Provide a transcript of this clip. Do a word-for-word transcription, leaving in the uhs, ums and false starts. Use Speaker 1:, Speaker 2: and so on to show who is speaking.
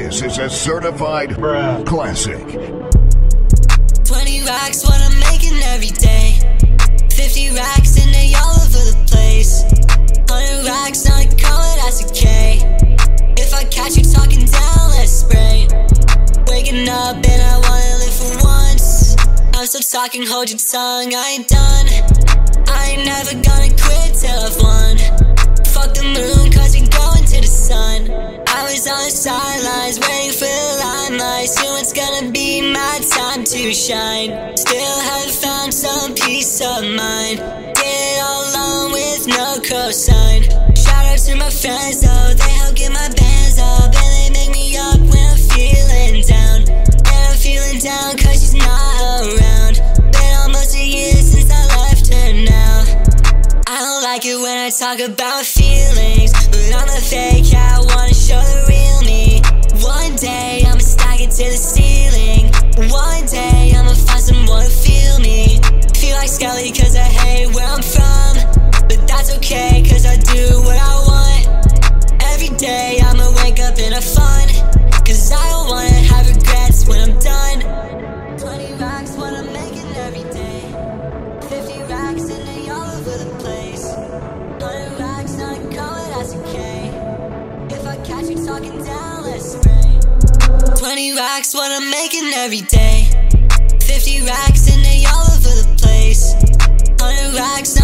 Speaker 1: This is a certified Bruh. classic.
Speaker 2: twenty racks, what I'm making every day. fifty racks and they all over the place. one hundred racks on a color, that's a K. If I catch you talking down, let's spray. Waking up and I wanna live for once. I'm still talking, hold your tongue, I ain't done. I ain't never gonna quit till I've won. Fuck the moon, cause we going to the sun. I was on the sidelines, waiting for the limelight. Soon it's gonna be my time to shine. Still haven't found some peace of mind. Did it all alone with no cosign. Shout out to my friends though, they help get my bands up. And they make me up when I'm feeling down. And I'm feeling down cause she's not around. Been almost a year since I left her now. I don't like it when I talk about feelings, but I'm a fake, yeah, I wanna show the real me. One day, I'ma stack it to the ceiling. One day, I'ma find someone to feel me. Feel like Skelly cause I hate where I'm from, but that's okay cause I do what I want. Every day, I'ma wake up and have fun, cause I don't wanna have regrets when I'm done. twenty racks, what I'm making every day. fifty racks and they all over the place. one hundred racks on a color, that's a K. If I catch you talking down, let's spray. twenty racks, what I'm making every day. fifty racks and they all over the place. one hundred racks